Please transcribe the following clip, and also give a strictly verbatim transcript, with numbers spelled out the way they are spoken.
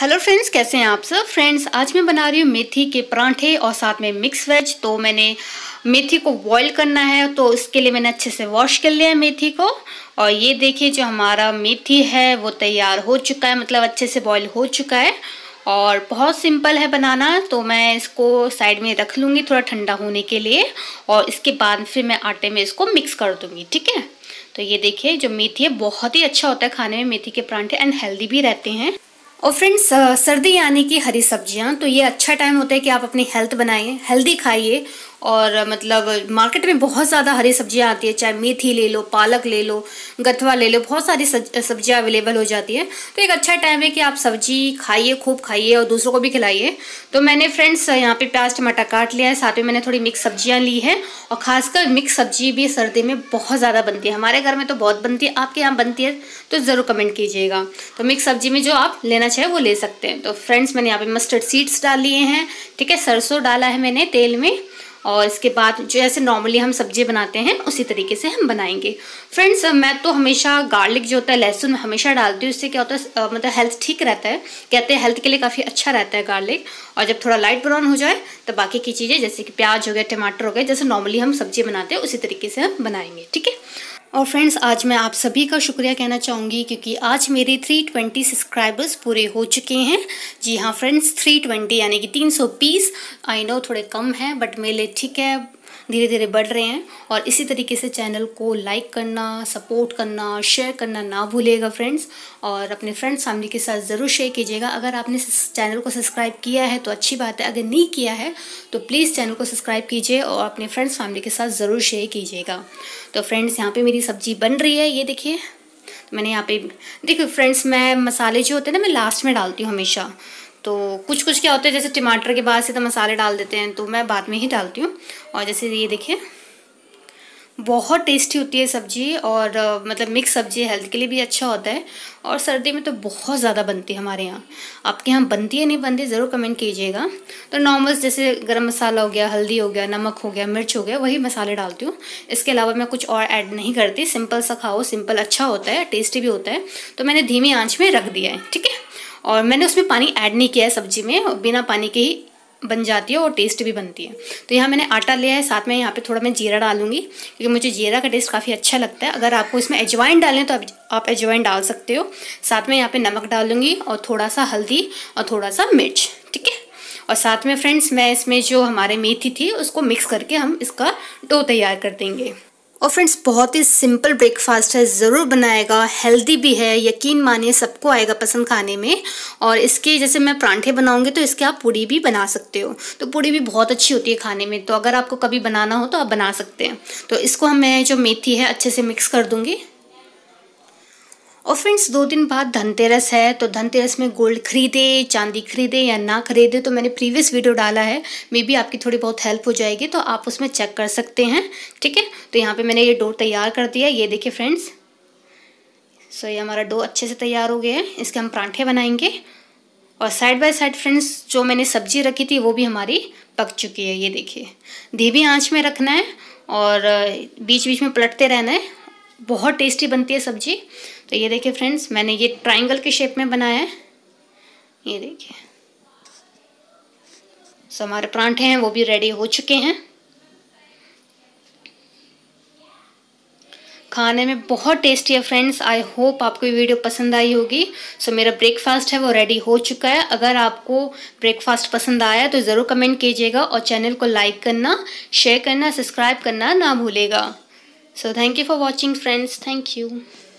Hello friends, कैसे हैं आप सब। फ्रेंड्स, आज मैं बना रही हूँ मेथी के परांठे और साथ में मिक्स वेज। तो मैंने मेथी को बॉईल करना है, तो इसके लिए मैंने अच्छे से वॉश कर लिया है मेथी को। और ये देखिए, जो हमारा मेथी है वो तैयार हो चुका है, मतलब अच्छे से बॉईल हो चुका है और बहुत सिंपल है बनाना। तो मैं इसको साइड में रख लूँगी थोड़ा ठंडा होने के लिए, और इसके बाद फिर मैं आटे में इसको मिक्स कर दूँगी। ठीक है, तो ये देखिए, जो मेथी है बहुत ही अच्छा होता है खाने में मेथी के परांठे, एंड हेल्दी भी रहते हैं। और फ्रेंड्स, सर्दी आने की हरी सब्जियां, तो ये अच्छा टाइम होता है कि आप अपनी हेल्थ बनाइए, हेल्दी खाइए। और मतलब मार्केट में बहुत ज़्यादा हरी सब्जियां आती है, चाहे मेथी ले लो, पालक ले लो, गथवा ले लो, बहुत सारी सब्जियां अवेलेबल हो जाती है। तो एक अच्छा टाइम है कि आप सब्जी खाइए, खूब खाइए और दूसरों को भी खिलाइए। तो मैंने फ्रेंड्स यहाँ पे प्याज टमाटर काट लिया है, साथ में मैंने थोड़ी मिक्स सब्जियाँ ली है। और खासकर मिक्स सब्जी भी सर्दी में बहुत ज़्यादा बनती है, हमारे घर में तो बहुत बनती है, आपके यहाँ बनती है तो ज़रूर कमेंट कीजिएगा। तो मिक्स सब्जी में जो आप लेना चाहे वो ले सकते हैं। तो फ्रेंड्स, मैंने यहाँ पे मस्टर्ड सीड्स डाल लिए हैं, ठीक है, सरसों डाला है मैंने तेल में। और इसके बाद जो ऐसे नॉर्मली हम सब्जी बनाते हैं उसी तरीके से हम बनाएंगे। फ्रेंड्स, मैं तो हमेशा गार्लिक जो होता है, लहसुन हमेशा डालती हूँ। इससे क्या होता है, मतलब हेल्थ ठीक रहता है, कहते हैं हेल्थ के लिए काफ़ी अच्छा रहता है गार्लिक। और जब थोड़ा लाइट ब्राउन हो जाए तो बाकी की चीज़ें जैसे कि प्याज हो गया, टमाटर हो गए, जैसे नॉर्मली हम सब्जी बनाते हैं उसी तरीके से हम बनाएंगे। ठीक है। और फ्रेंड्स, आज मैं आप सभी का शुक्रिया कहना चाहूँगी, क्योंकि आज मेरे तीन सौ बीस सब्सक्राइबर्स पूरे हो चुके हैं। जी हाँ फ्रेंड्स, तीन सौ बीस यानी कि तीन सौ बीस। आई नो थोड़े कम हैं, बट मेरे लिए ठीक है, धीरे धीरे बढ़ रहे हैं। और इसी तरीके से चैनल को लाइक करना, सपोर्ट करना, शेयर करना ना भूलिएगा फ्रेंड्स। और अपने फ्रेंड्स फैमिली के साथ ज़रूर शेयर कीजिएगा। अगर आपने चैनल को सब्सक्राइब किया है तो अच्छी बात है, अगर नहीं किया है तो प्लीज़ चैनल को सब्सक्राइब कीजिए और अपने फ्रेंड्स फैमिली के साथ ज़रूर शेयर कीजिएगा। तो फ्रेंड्स, यहाँ पे मेरी सब्ज़ी बन रही है, ये देखिए। तो मैंने यहाँ पे देखिए फ्रेंड्स, मैं मसाले जो होते हैं ना, मैं लास्ट में डालती हूँ हमेशा। तो कुछ कुछ क्या होता है, जैसे टमाटर के बाद से तो मसाले डाल देते हैं, तो मैं बाद में ही डालती हूँ। और जैसे ये देखिए, बहुत टेस्टी होती है सब्जी। और uh, मतलब मिक्स सब्जी हेल्थ के लिए भी अच्छा होता है, और सर्दी में तो बहुत ज़्यादा बनती है हमारे यहाँ। आपके यहाँ बनती है नहीं बनती, ज़रूर कमेंट कीजिएगा। तो नॉर्मल जैसे गरम मसाला हो गया, हल्दी हो गया, नमक हो गया, मिर्च हो गया, वही मसाले डालती हूँ। इसके अलावा मैं कुछ और ऐड नहीं करती। सिंपल सा खाओ, सिंपल अच्छा होता है, टेस्टी भी होता है। तो मैंने धीमी आँच में रख दिया है, ठीक है। और मैंने उसमें पानी ऐड नहीं किया है सब्जी में, बिना पानी के ही बन जाती है और टेस्ट भी बनती है। तो यहाँ मैंने आटा लिया है, साथ में यहाँ पे थोड़ा मैं जीरा डालूंगी, क्योंकि मुझे जीरा का टेस्ट काफ़ी अच्छा लगता है। अगर आपको इसमें अजवाइन डालें तो आप अजवाइन डाल सकते हो। साथ में यहाँ पे नमक डालूंगी और थोड़ा सा हल्दी और थोड़ा सा मिर्च, ठीक है। और साथ में फ्रेंड्स, मैं इसमें जो हमारे मेथी थी उसको मिक्स करके हम इसका डो तैयार कर देंगे। और फ्रेंड्स, बहुत ही सिंपल ब्रेकफास्ट है, ज़रूर बनाएगा, हेल्दी भी है, यकीन मानिए सबको आएगा पसंद खाने में। और इसके जैसे मैं परांठे बनाऊंगी तो इसके आप पूड़ी भी बना सकते हो। तो पूड़ी भी बहुत अच्छी होती है खाने में, तो अगर आपको कभी बनाना हो तो आप बना सकते हैं। तो इसको हम मैं जो मेथी है अच्छे से मिक्स कर दूँगी। और फ्रेंड्स, दो दिन बाद धनतेरस है, तो धनतेरस में गोल्ड खरीदे, चांदी खरीदे या ना खरीदे, तो मैंने प्रीवियस वीडियो डाला है, मे बी आपकी थोड़ी बहुत हेल्प हो जाएगी, तो आप उसमें चेक कर सकते हैं, ठीक है। तो यहाँ पे मैंने ये डो तैयार कर दिया, ये देखिए फ्रेंड्स। सो ये हमारा डो अच्छे से तैयार हो गया है, इसके हम परांठे बनाएंगे। और साइड बाय साइड फ्रेंड्स, जो मैंने सब्जी रखी थी वो भी हमारी पक चुकी है, ये देखिए। धीमी आँच में रखना है और बीच बीच में पलटते रहना है, बहुत टेस्टी बनती है सब्जी। तो ये देखिए फ्रेंड्स, मैंने ये ट्रायंगल के शेप में बनाया है, ये देखिए। सो हमारे परांठे हैं वो भी रेडी हो चुके हैं। खाने में बहुत टेस्टी है फ्रेंड्स। आई होप आपको ये वीडियो पसंद आई होगी। सो मेरा ब्रेकफास्ट है वो रेडी हो चुका है। अगर आपको ब्रेकफास्ट पसंद आया तो ज़रूर कमेंट कीजिएगा, और चैनल को लाइक करना, शेयर करना, सब्सक्राइब करना ना भूलेगा। So thank you for watching friends. Thank you.